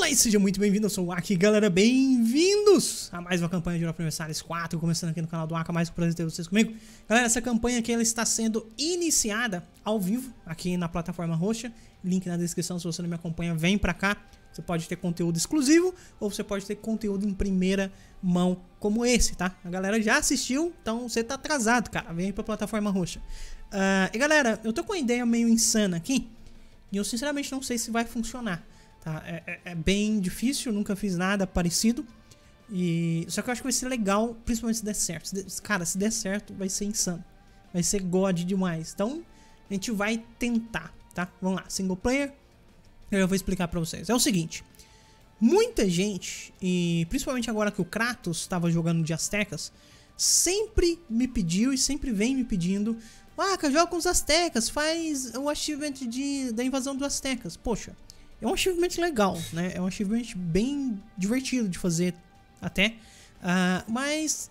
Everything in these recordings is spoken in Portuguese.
Olá e seja muito bem-vindo, eu sou o Aki, galera, bem-vindos a mais uma campanha de Europa Universalis 4, começando aqui no canal do Aka, mais um prazer ter vocês comigo. Galera, essa campanha aqui ela está sendo iniciada ao vivo, aqui na plataforma roxa, link na descrição, se você não me acompanha, vem pra cá. Você pode ter conteúdo exclusivo ou você pode ter conteúdo em primeira mão como esse, tá? A galera já assistiu, então você tá atrasado, cara, vem aí pra plataforma roxa. E galera, eu tô com uma ideia meio insana aqui e eu sinceramente não sei se vai funcionar. Tá? É bem difícil, nunca fiz nada parecido. Só que eu acho que vai ser legal, principalmente se der certo. Cara, se der certo, vai ser insano. Vai ser god demais. Então, a gente vai tentar, tá? Vamos lá, single player. Eu vou explicar pra vocês. É o seguinte. Muita gente, e principalmente agora que o Kratos estava jogando de Aztecas, sempre me pediu e sempre vem me pedindo: Aka, joga com os Aztecas, faz o achievement da invasão dos Aztecas. Poxa. É um achievement legal, né? É um achievement bem divertido de fazer até. Mas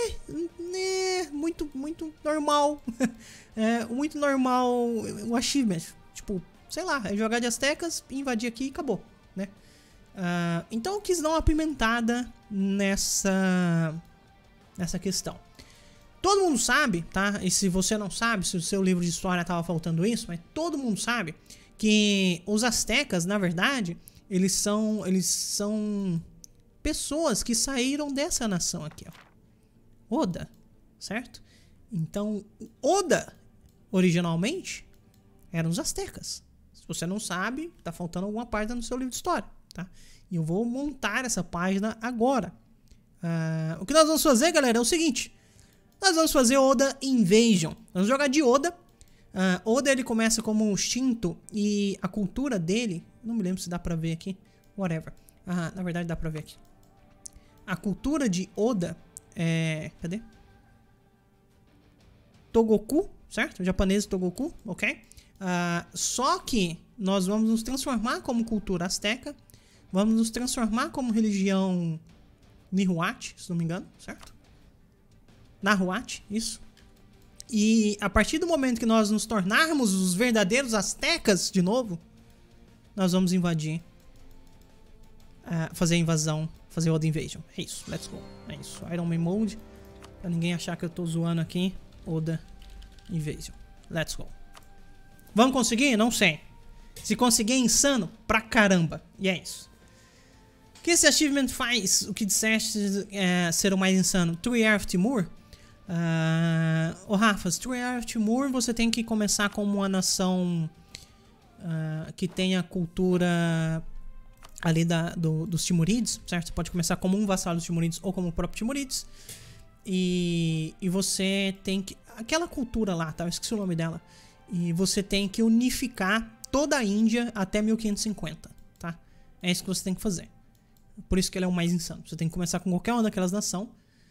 muito normal. Muito normal o achievement. Tipo, sei lá, é jogar de Aztecas, invadir aqui e acabou, né? Então eu quis dar uma apimentada nessa questão. Todo mundo sabe, tá? E se você não sabe, se o seu livro de história tava faltando isso, mas todo mundo sabe que os Aztecas, na verdade, eles são pessoas que saíram dessa nação aqui, ó. Oda, certo? Então, Oda, originalmente, eram os Aztecas. Se você não sabe, tá faltando alguma página no seu livro de história, tá? E eu vou montar essa página agora. O que nós vamos fazer, galera, é o seguinte. Nós vamos fazer Oda Invasion. Vamos jogar de Oda. Oda ele começa como Shinto e a cultura dele, não me lembro se dá pra ver aqui, whatever. Na verdade dá pra ver aqui. A cultura de Oda é... cadê? Togoku, certo? O japonês Togoku, ok? Só que nós vamos nos transformar como cultura azteca, vamos nos transformar como religião Nihuate, se não me engano, certo? Nahuate, isso. E a partir do momento que nós nos tornarmos os verdadeiros aztecas de novo, nós vamos invadir, fazer a invasão, fazer Oda Invasion. É isso, let's go. É isso, Iron Man Mode, pra ninguém achar que eu tô zoando aqui. Oda Invasion, let's go. Vamos conseguir? Não sei. Se conseguir é insano pra caramba. E é isso. O que esse achievement faz? O que disseste ser o mais insano? True Earth Timur? Rafa, True Earth Timur você tem que começar como uma nação que tem a cultura ali dos Timurides, certo? Você pode começar como um vassalo dos Timurides ou como o próprio Timurides. E você tem que... aquela cultura lá, tá? Eu esqueci o nome dela. E você tem que unificar toda a Índia até 1550, tá? É isso que você tem que fazer. Por isso que ele é o mais insano. Você tem que começar com qualquer uma daquelas nações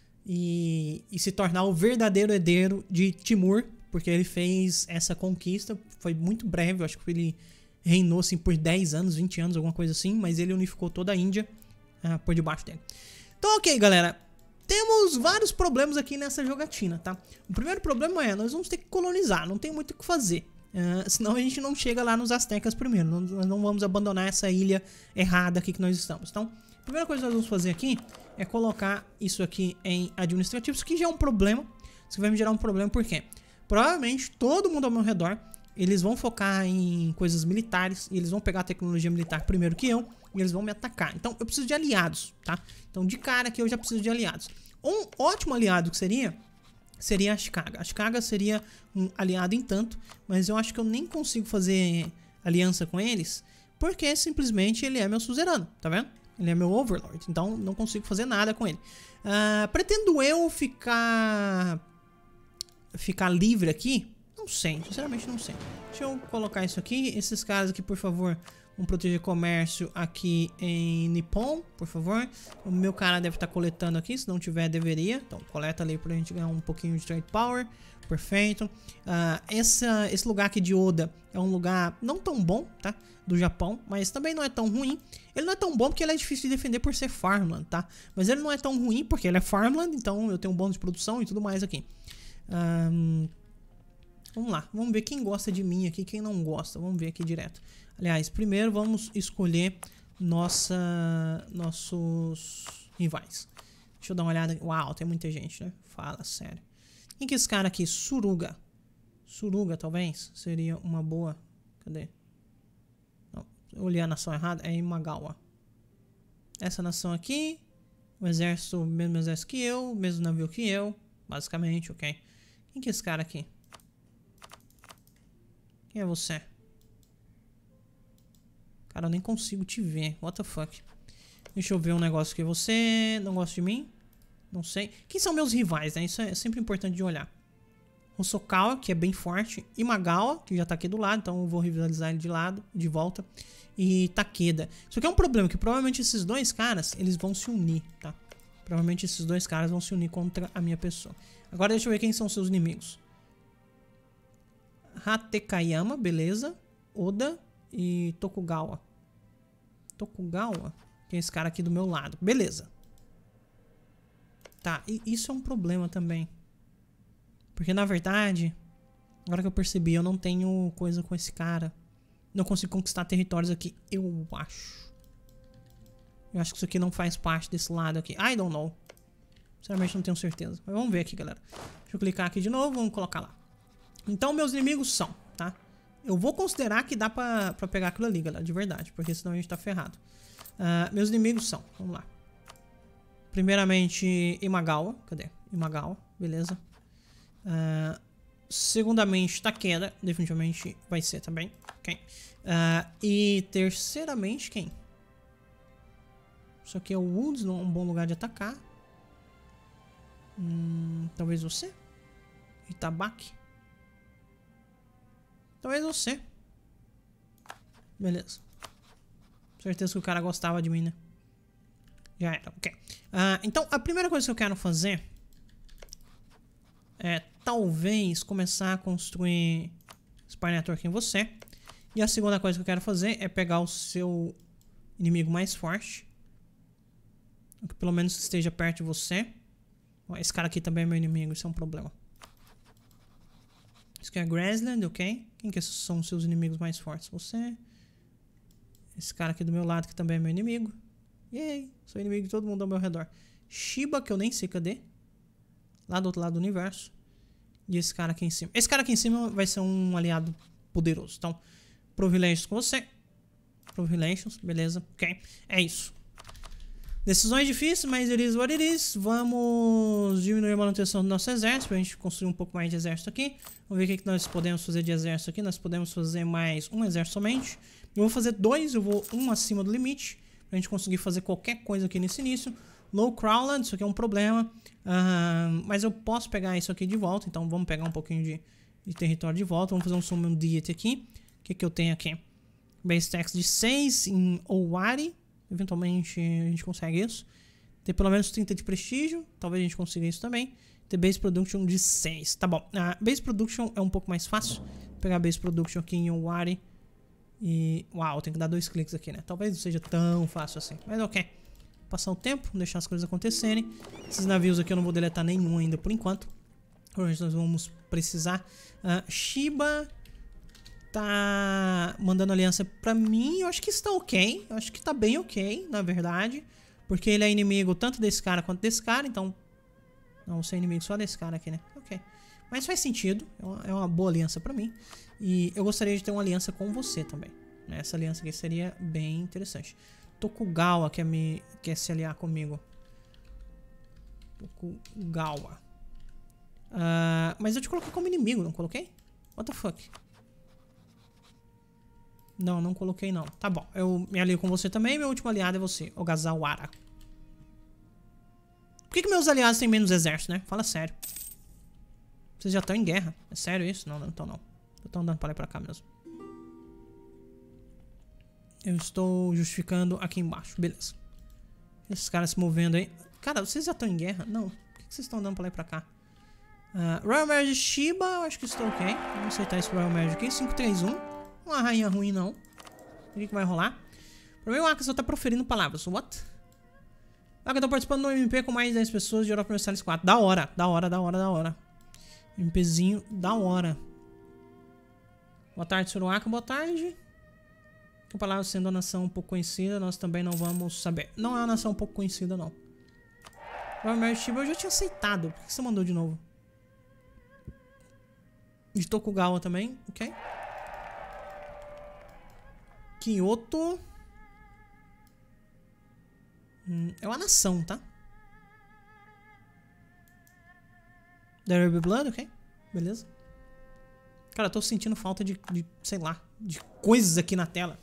e se tornar o verdadeiro herdeiro de Timur, porque ele fez essa conquista, foi muito breve, eu acho que ele reinou assim por 10 anos, 20 anos, alguma coisa assim, mas ele unificou toda a Índia por debaixo dele. Então ok, galera, temos vários problemas aqui nessa jogatina, tá? O primeiro problema é, nós vamos ter que colonizar, não tem muito o que fazer, senão a gente não chega lá nos Aztecas primeiro, nós não vamos abandonar essa ilha errada aqui que nós estamos. Então, a primeira coisa que nós vamos fazer aqui é colocar isso aqui em administrativo. Isso aqui já é um problema. Isso vai me gerar um problema, por quê? Provavelmente todo mundo ao meu redor, eles vão focar em coisas militares, e eles vão pegar a tecnologia militar primeiro que eu, e eles vão me atacar. Então eu preciso de aliados, tá? Então de cara aqui eu já preciso de aliados. Um ótimo aliado que seria a Ashikaga. A Ashikaga seria um aliado em tanto, mas eu acho que eu nem consigo fazer aliança com eles, porque simplesmente ele é meu suzerano, tá vendo? Ele é meu overlord, então não consigo fazer nada com ele. Pretendo eu ficar livre aqui? Não sei, sinceramente não sei. Deixa eu colocar isso aqui. Esses caras aqui, por favor, vão proteger comércio aqui em Nippon, por favor. O meu cara deve estar coletando aqui, se não tiver, deveria. Então coleta ali pra gente ganhar um pouquinho de trade power. Perfeito. Esse lugar aqui de Oda é um lugar não tão bom, tá? Do Japão, mas também não é tão ruim. Ele não é tão bom porque ele é difícil de defender por ser farmland, tá? Mas ele não é tão ruim porque ele é farmland, então eu tenho um bônus de produção e tudo mais aqui. Vamos lá, vamos ver quem gosta de mim aqui, quem não gosta. Vamos ver aqui direto. Aliás, primeiro vamos escolher nossos rivais. Deixa eu dar uma olhada. Uau, tem muita gente, né? Fala sério. Quem que é esse cara aqui? Suruga. Suruga, talvez? Seria uma boa. Cadê? Não, eu olhei a nação errada. É Imagawa. Essa nação aqui. O exército, mesmo exército que eu. Mesmo navio que eu. Basicamente, ok. Quem que é esse cara aqui? Quem é você? Cara, eu nem consigo te ver. What the fuck? Deixa eu ver um negócio aqui. Você não gosta de mim? Não sei. Quem são meus rivais, né? Isso é sempre importante de olhar. Hosokawa, que é bem forte. Imagawa, que já tá aqui do lado. Então eu vou rivalizar ele de lado, de volta. E Takeda. Isso aqui é um problema, que provavelmente esses dois caras, eles vão se unir, tá? Provavelmente esses dois caras vão se unir contra a minha pessoa. Agora deixa eu ver quem são seus inimigos. Hatekayama, beleza. Oda e Tokugawa. Tokugawa? Que é esse cara aqui do meu lado. Beleza. Tá, e isso é um problema também. Porque na verdade, agora que eu percebi, eu não tenho coisa com esse cara. Não consigo conquistar territórios aqui, eu acho. Eu acho que isso aqui não faz parte desse lado aqui. I don't know. Sinceramente não tenho certeza. Mas vamos ver aqui, galera. Deixa eu clicar aqui de novo, vamos colocar lá. Então meus inimigos são, tá? Eu vou considerar que dá pra pegar aquilo ali, galera, de verdade. Porque senão a gente tá ferrado. Meus inimigos são, vamos lá. Primeiramente, Imagawa. Cadê? Imagawa, beleza. Segundamente, Takeda. Definitivamente vai ser também. Okay. E terceiramente, quem? Isso aqui é o Woods, não é um bom lugar de atacar. Talvez você? Itabaki? Talvez você. Beleza. Certeza que o cara gostava de mim, né? Já era, ok. Então, a primeira coisa que eu quero fazer é talvez começar a construir Spy Network em você. E a segunda coisa que eu quero fazer é pegar o seu inimigo mais forte. Que pelo menos esteja perto de você. Esse cara aqui também é meu inimigo, isso é um problema. Isso aqui é Grassland, ok? Quem que são os seus inimigos mais fortes? Você. Esse cara aqui do meu lado que também é meu inimigo. Yay, sou inimigo de todo mundo ao meu redor. Shiba, que eu nem sei cadê. Lá do outro lado do universo. E esse cara aqui em cima. Esse cara aqui em cima vai ser um aliado poderoso. Então, Provilations com você. Provilations, beleza, ok. É isso. Decisões difíceis, mas it is what it is. Vamos diminuir a manutenção do nosso exército pra gente construir um pouco mais de exército aqui. Vamos ver o que nós podemos fazer de exército aqui. Nós podemos fazer mais um exército somente. Eu vou fazer 2, eu vou um acima do limite. Pra gente conseguir fazer qualquer coisa aqui nesse início. Low Crowland, isso aqui é um problema. Mas eu posso pegar isso aqui de volta. Então vamos pegar um pouquinho de território de volta. Vamos fazer um Summon Deity aqui. O que eu tenho aqui? Base Tax de 6 em Owari. Eventualmente a gente consegue isso. Ter pelo menos 30 de prestígio. Talvez a gente consiga isso também. Ter Base Production de 6. Tá bom. Base Production é um pouco mais fácil. Vou pegar a Base Production aqui em Owari. E... Uau, tem que dar 2 cliques aqui, né? Talvez não seja tão fácil assim. Mas ok. Passar o tempo, deixar as coisas acontecerem. Esses navios aqui eu não vou deletar nenhum ainda por enquanto. Hoje nós vamos precisar. Shiba tá mandando aliança pra mim. Eu acho que está ok. Eu acho que tá bem ok, na verdade. Porque ele é inimigo tanto desse cara quanto desse cara. Então, não vou ser inimigo só desse cara aqui, né? Ok. Mas faz sentido. É uma boa aliança pra mim. E eu gostaria de ter uma aliança com você também. Essa aliança aqui seria bem interessante. Tokugawa quer se aliar comigo. Tokugawa. Mas eu te coloquei como inimigo, não coloquei? What the fuck? Não coloquei não. Tá bom, eu me alio com você também. Meu último aliado é você, Ogazawara. Por que meus aliados têm menos exército, né? Fala sério. Vocês já estão em guerra. É sério isso? Não estão não. Eu tô andando pra lá e pra cá mesmo. Eu estou justificando aqui embaixo. Beleza. Esses caras se movendo aí. Cara, vocês já estão em guerra? Não. Por que vocês estão andando pra lá e pra cá? Royal Marriage Shiba. Eu acho que estou ok. Vamos aceitar esse Royal Marriage aqui. 531. Não é uma rainha ruim, não. O que vai rolar? Pra mim, o Aka só tá proferindo palavras. What? Aka tá participando do MP com mais de 10 pessoas de Europa Universalis 4. Da hora. Da hora. MPzinho da hora. Boa tarde, Suruaka. Boa tarde. Que a palavra sendo uma nação um pouco conhecida, nós também não vamos saber. Não é uma nação um pouco conhecida, não. Royal Marriage Shiba eu já tinha aceitado. Por que você mandou de novo? De Tokugawa também, ok. Kyoto. É uma nação, tá? There Will Be Blood, ok. Beleza. Cara, eu tô sentindo falta de sei lá, de coisas aqui na tela.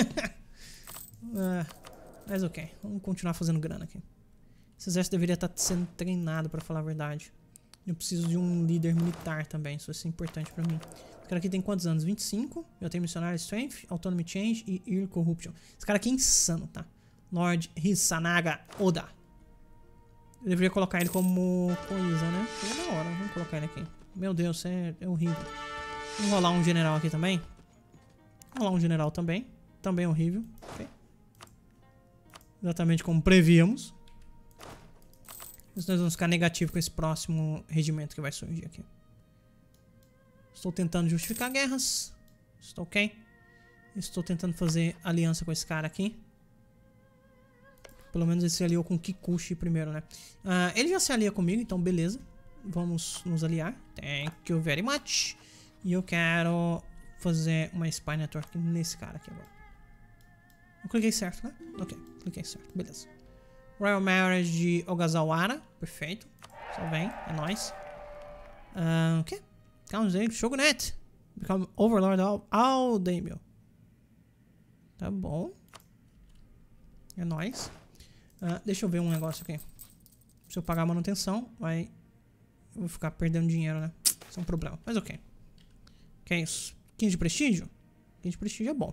Mas ok, vamos continuar fazendo grana aqui. Esse exército deveria estar sendo treinado, pra falar a verdade. Eu preciso de um líder militar também, isso vai ser importante pra mim. Esse cara aqui tem quantos anos? 25. Eu tenho Missionary Strength, Autonomy Change e Ear Corruption. Esse cara aqui é insano, tá? Lord Hisanaga Oda. Eu deveria colocar ele como coisa, né? É da hora, vamos colocar ele aqui. Meu Deus, é horrível. Vamos rolar um general aqui também. Vamos rolar um general também. Também horrível. Okay. Exatamente como prevíamos. Nós vamos ficar negativo com esse próximo regimento que vai surgir aqui. Estou tentando justificar guerras. Estou ok. Estou tentando fazer aliança com esse cara aqui. Pelo menos ele se aliou com o Kikuchi primeiro, né? Ele já se alia comigo, então beleza. Vamos nos aliar. Thank you very much. E eu quero fazer uma Spy Network nesse cara aqui agora. Eu cliquei certo, né? Ok, cliquei certo, beleza. Royal Marriage de Ogasawara. Perfeito. Só vem, é nóis. Ok. Count Shogunate. Become Overlord of Daimyo. Tá bom. É nóis. Deixa eu ver um negócio aqui. Se eu pagar a manutenção, eu vou ficar perdendo dinheiro, né? Isso é um problema. Mas ok. Que é isso? 15 de prestígio? 15 de prestígio é bom.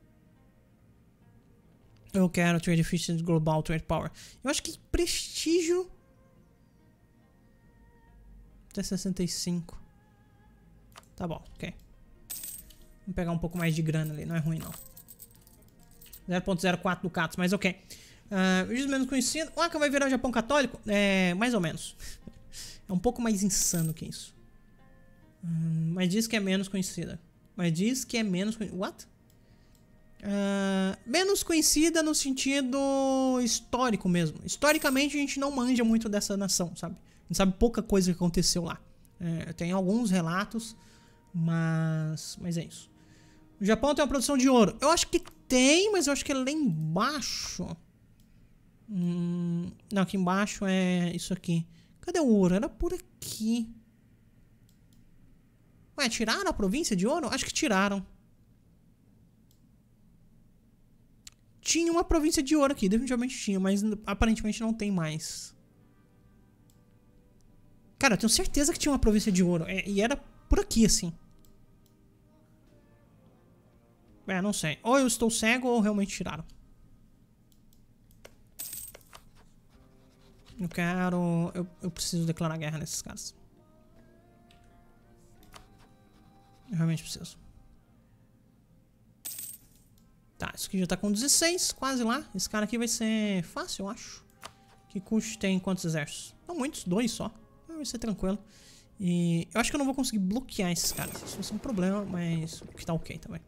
Eu quero Trade Efficiency Global Trade Power. Eu acho que prestígio... Até 65. Tá bom, ok. Vamos pegar um pouco mais de grana ali. Não é ruim, não. 0.04 ducatos, mas ok. Juiz menos conhecido. O Aka vai virar o Japão católico? Mais ou menos. É um pouco mais insano que isso. Mas diz que é menos conhecida. What? Menos conhecida no sentido histórico mesmo. Historicamente a gente não manja muito dessa nação, sabe? A gente sabe pouca coisa que aconteceu lá. Tem alguns relatos, mas é isso. O Japão tem uma produção de ouro. Eu acho que tem, mas eu acho que é lá embaixo. Não, aqui embaixo é isso aqui. Cadê o ouro? Era por aqui. Ué, tiraram a província de ouro? Acho que tiraram. Tinha uma província de ouro aqui, definitivamente tinha, mas aparentemente não tem mais. Cara, eu tenho certeza que tinha uma província de ouro. E era por aqui, assim. Não sei. Ou eu estou cego ou realmente tiraram. Eu quero... Eu preciso declarar guerra nesses caras. Eu realmente preciso. Tá, isso aqui já tá com 16, quase lá. Esse cara aqui vai ser fácil, eu acho. Kikuchi tem quantos exércitos? Não muitos, 2 só. Vai ser tranquilo. E eu acho que eu não vou conseguir bloquear esses caras. Isso vai ser um problema, mas o que tá ok também.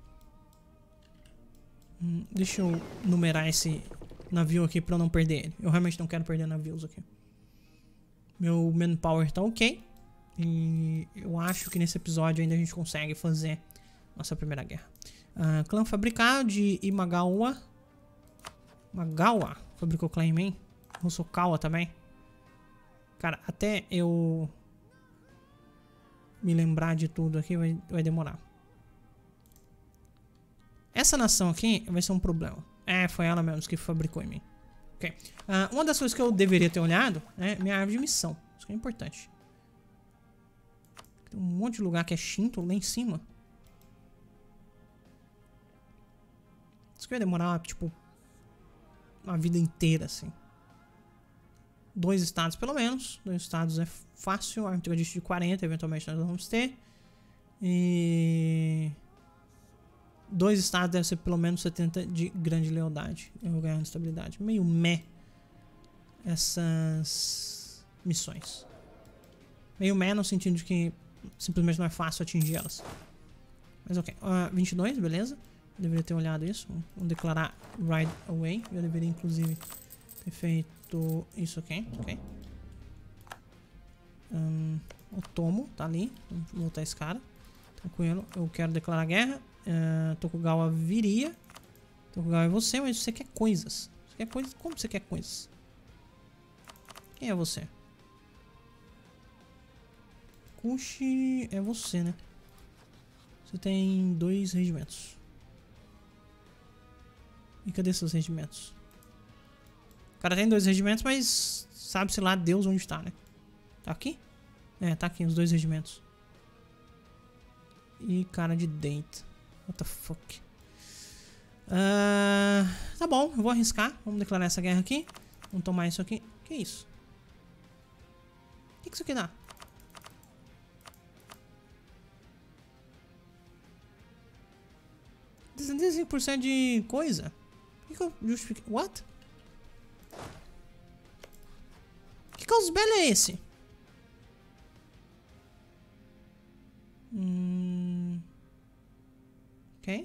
Deixa eu numerar esse navio aqui pra eu não perder ele. Eu realmente não quero perder navios aqui. Meu manpower tá ok. E eu acho que nesse episódio ainda a gente consegue fazer nossa primeira guerra. Clã fabricado de Imagawa. Magawa fabricou clã em mim. Hosokawa também. Cara, até eu me lembrar de tudo aqui vai demorar. Essa nação aqui vai ser um problema. Foi ela mesmo que fabricou em mim. Ok. Uma das coisas que eu deveria ter olhado é minha árvore de missão. Isso que é importante. Tem um monte de lugar que é Shinto lá em cima. Isso que vai demorar, tipo, uma vida inteira, assim. 2 estados, pelo menos. 2 estados é fácil. A tradição de 40, eventualmente nós vamos ter. E... 2 estados deve ser pelo menos 70 de grande lealdade. Eu vou ganhar estabilidade. Meio meh essas missões. Meio meh no sentido de que simplesmente não é fácil atingir elas. Mas ok. 22, beleza. Deveria ter olhado isso. Vamos declarar Ride Away. Eu deveria, inclusive, ter feito isso aqui. Ok. O Tomo tá ali. Vamos voltar esse cara. Tranquilo. Eu quero declarar guerra. Tokugawa viria. Tokugawa é você, mas você quer coisas. Você quer coisas? Como você quer coisas? Quem é você? Kushi é você, né? Você tem 2 regimentos. E cadê seus regimentos? O cara tem 2 regimentos, mas sabe-se lá Deus onde tá, né? Tá aqui? É, tá aqui, os 2 regimentos. E cara de dente. What the fuck? Tá bom, eu vou arriscar. Vamos declarar essa guerra aqui. Vamos tomar isso aqui. Que isso? O que isso aqui dá? 65% de coisa? O que eu justifiquei? What? Que caos bello é esse? Ok.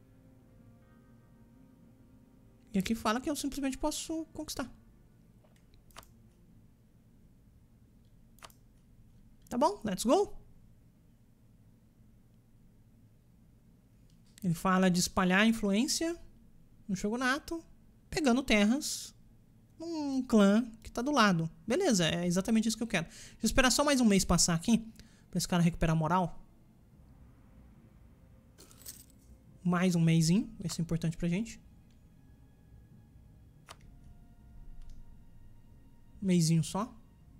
E aqui fala que eu simplesmente posso conquistar. Tá bom, let's go. Ele fala de espalhar a influência no shogunato, pegando terras num clã que tá do lado. Beleza, é exatamente isso que eu quero. Deixa eu esperar só mais um mês passar aqui, pra esse cara recuperar a moral. Mais um mêsinho, vai ser importante pra gente. Mêsinho só.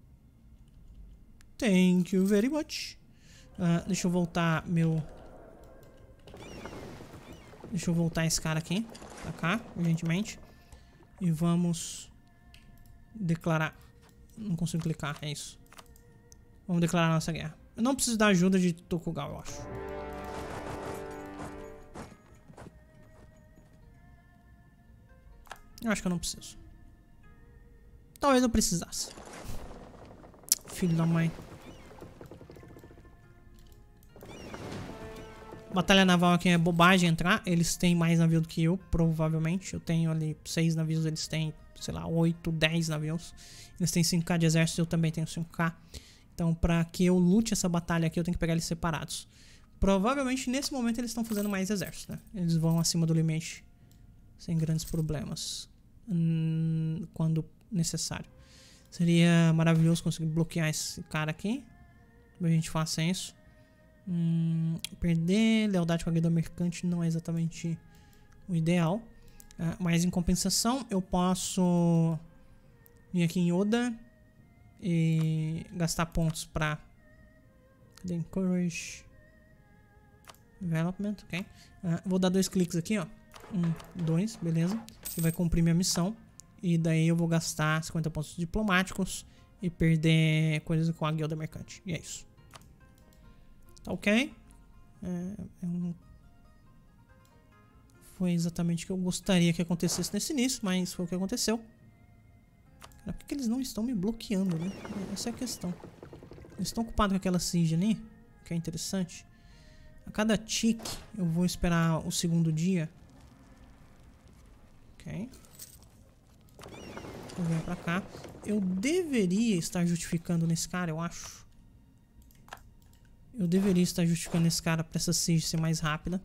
Thank you very much. Deixa eu voltar meu... Deixa eu voltar esse cara aqui pra cá, urgentemente. E vamos declarar... Não consigo clicar, é isso. Vamos declarar a nossa guerra. Eu não preciso da ajuda de Tokugawa, eu acho. Eu acho que eu não preciso. Talvez eu precisasse. Filho da mãe. Batalha naval aqui é bobagem entrar. Eles têm mais navio do que eu, provavelmente. Eu tenho ali 6 navios, eles têm, sei lá, 8, 10 navios. Eles têm 5k de exército, eu também tenho 5k. Então, pra que eu lute essa batalha aqui, eu tenho que pegar eles separados. Provavelmente, nesse momento, eles estão fazendo mais exército, né? Eles vão acima do limite sem grandes problemas. Quando necessário. Seria maravilhoso conseguir bloquear esse cara aqui. A gente faça isso. Perder lealdade com a guilda mercante não é exatamente o ideal. Mas em compensação eu posso vir aqui em Oda e gastar pontos para Encourage Development, ok? Vou dar 2 cliques aqui, ó. 1, 2, beleza. E vai cumprir minha missão. E daí eu vou gastar 50 pontos diplomáticos e perder coisas com a guilda mercante. E é isso. Tá ok? Foi exatamente o que eu gostaria que acontecesse nesse início, mas foi o que aconteceu. Por que eles não estão me bloqueando, né? Essa é a questão. Eles estão ocupados com aquela siege ali, que é interessante. A cada tique eu vou esperar o segundo dia. Ok. Vou vir pra cá. Eu deveria estar justificando nesse cara, eu acho. Eu deveria estar justificando esse cara pra essa siege ser mais rápida.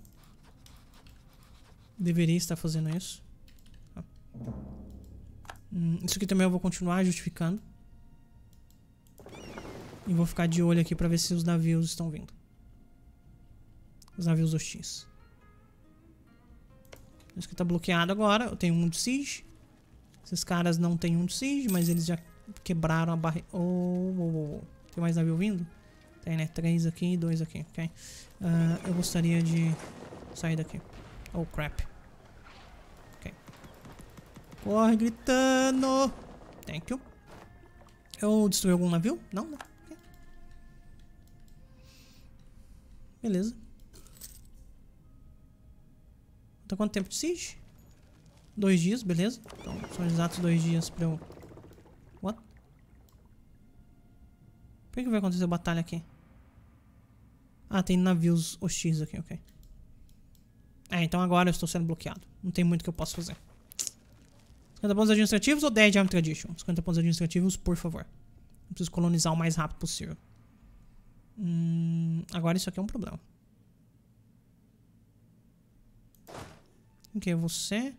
Deveria estar fazendo isso. Isso aqui também eu vou continuar justificando. E vou ficar de olho aqui pra ver se os navios estão vindo. Os navios hostis. Isso aqui tá bloqueado agora. Eu tenho um de siege. Esses caras não têm um de siege, mas eles já quebraram a barreira. Tem mais navio vindo? Tem, né? 3 aqui e 2 aqui, ok? Eu gostaria de sair daqui. Oh, crap. Ok. Corre gritando. Thank you. Eu destruí algum navio? Não, não. Okay. Beleza. Tá quanto tempo de siege? 2 dias, beleza. Então, são exatos 2 dias pra eu... What? Por que vai acontecer a batalha aqui? Ah, tem navios hostis aqui, ok. Então agora eu estou sendo bloqueado. Não tem muito que eu possa fazer. 50 pontos administrativos ou 10 de Army Tradition? 50 pontos administrativos, por favor. Eu preciso colonizar o mais rápido possível. Agora isso aqui é um problema. Ok, você...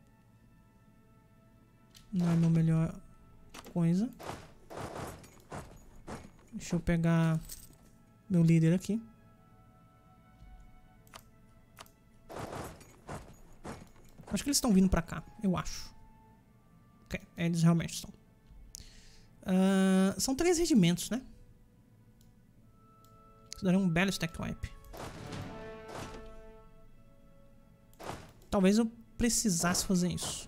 Não é a minha melhor coisa. Deixa eu pegar meu líder aqui. Acho que eles estão vindo pra cá, eu acho. Ok, eles realmente estão. São 3 regimentos, né? Isso daria um belo stack wipe. Talvez eu precisasse fazer isso.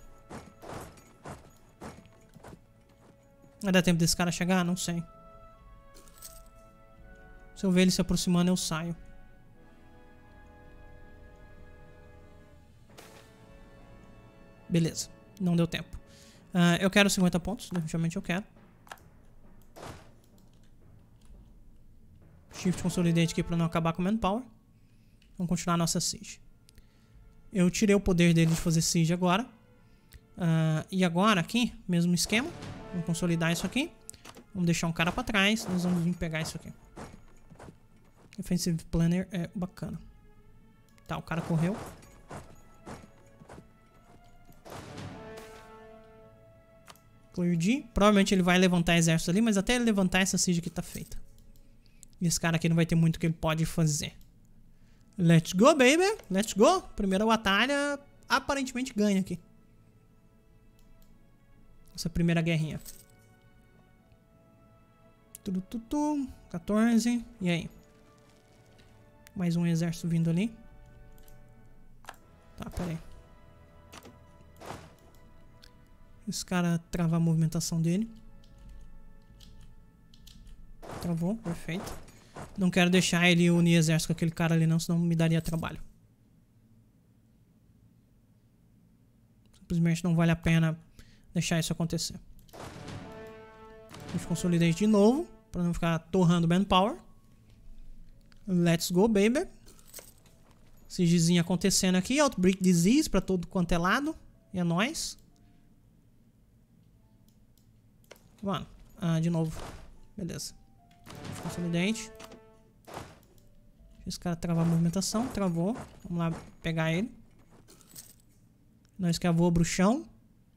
Vai dar tempo desse cara chegar? Não sei. Se eu ver ele se aproximando, eu saio. Beleza, não deu tempo. Eu quero 50 pontos, definitivamente eu quero. Shift Consolidate aqui pra não acabar com Manpower. Vamos continuar a nossa Siege. Eu tirei o poder dele de fazer Siege agora. E agora aqui, mesmo esquema. Vamos consolidar isso aqui. Vamos deixar um cara pra trás. Nós vamos vir pegar isso aqui. Offensive Planner é bacana. Tá, o cara correu. Clear G. Provavelmente ele vai levantar exército ali, mas até ele levantar essa siege aqui tá feita. E esse cara aqui não vai ter muito que ele pode fazer. Let's go, baby! Let's go! Primeira batalha aparentemente ganha aqui. Essa primeira guerrinha. 14. E aí? Mais um exército vindo ali. Tá, pera aí. Esse cara trava a movimentação dele. Travou, perfeito. Não quero deixar ele unir exército com aquele cara ali não, senão me daria trabalho. Simplesmente não vale a pena deixar isso acontecer. Deixa eu consolidar de novo, para não ficar torrando manpower. Let's go, baby. Siegezinho acontecendo aqui. Outbreak Disease para todo quanto é lado. E é nóis. Mano, de novo. Beleza. Consolidante. Esse cara travar a movimentação. Travou. Vamos lá pegar ele. Não escavou o bruxão.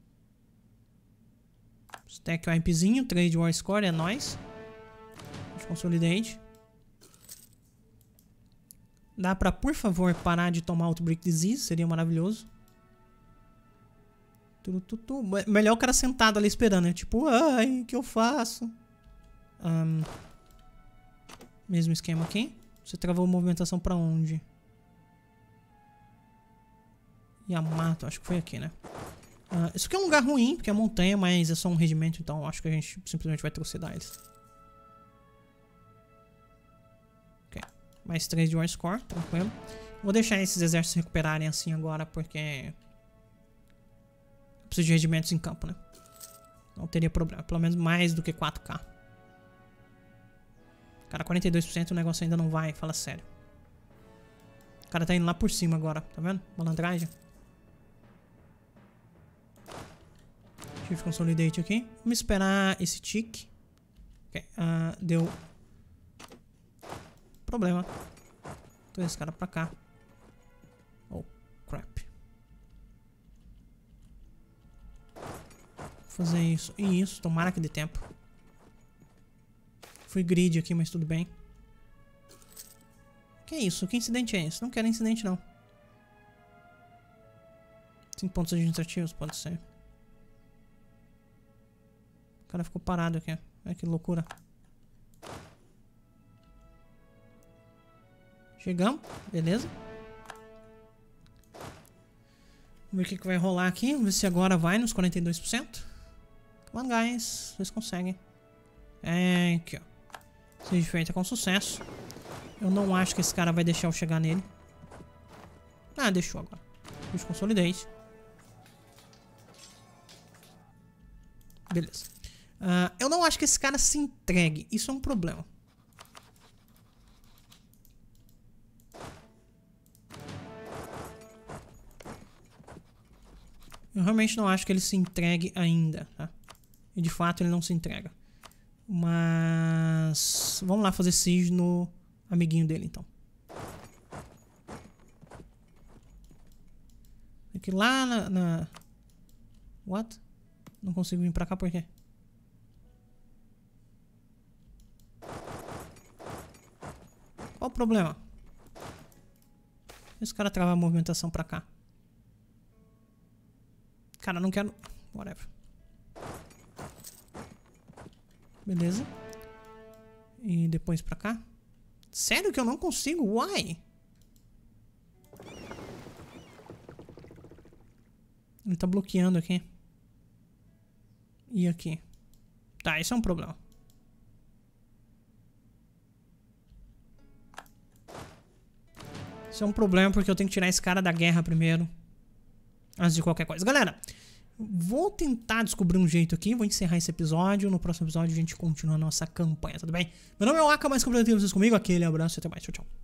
Stack o IMPzinho. Trade War Score. É nóis. Consolidante. Dá pra, por favor, parar de tomar Outbreak Disease. Seria maravilhoso. Melhor o cara sentado ali esperando, né? Tipo, ai, o que eu faço? Mesmo esquema aqui. Você travou a movimentação pra onde? Yamato, acho que foi aqui, né? Isso aqui é um lugar ruim, porque é montanha, mas é só um regimento, então acho que a gente simplesmente vai trucidar eles. Ok. Mais 3 de War Score, tranquilo. Vou deixar esses exércitos recuperarem assim agora, porque... preciso de regimentos em campo, né? Não teria problema. Pelo menos mais do que 4K. Cara, 42% o negócio ainda não vai. Fala sério. O cara tá indo lá por cima agora. Tá vendo? Malandragem. Shift Consolidate aqui. Vamos esperar esse tick. Ok. Deu... problema. Tô esse cara pra cá. Oh, crap. Fazer isso e isso, tomara que dê tempo. Fui grid aqui, mas tudo bem. Que isso? Que incidente é esse? Não quero incidente não. 5 pontos administrativos, pode ser. O cara ficou parado aqui. Olha que loucura. Chegamos, beleza. Vamos ver o que vai rolar aqui. Vamos ver se agora vai nos 42%. Come on, guys. Vocês conseguem. Aqui, ó. Seja feita com sucesso. Eu não acho que esse cara vai deixar eu chegar nele. Deixou agora. Deixa eu consolidate. Beleza. Eu não acho que esse cara se entregue. Isso é um problema. Eu realmente não acho que ele se entregue ainda, tá? E de fato ele não se entrega. Mas... vamos lá fazer siege no amiguinho dele, então. Aqui lá na... What? Não consigo vir pra cá por quê? Qual o problema? Esse cara trava a movimentação pra cá. Cara, não quero... whatever. Beleza. E depois pra cá. Sério que eu não consigo? Why? Ele tá bloqueando aqui. E aqui. Tá, isso é um problema. Isso é um problema porque eu tenho que tirar esse cara da guerra primeiro. Antes de qualquer coisa. Galera, vou tentar descobrir um jeito aqui. Vou encerrar esse episódio. No próximo episódio a gente continua a nossa campanha, tudo bem? Meu nome é Waka, mais completamente vocês comigo. Aquele abraço e até mais. Tchau, tchau.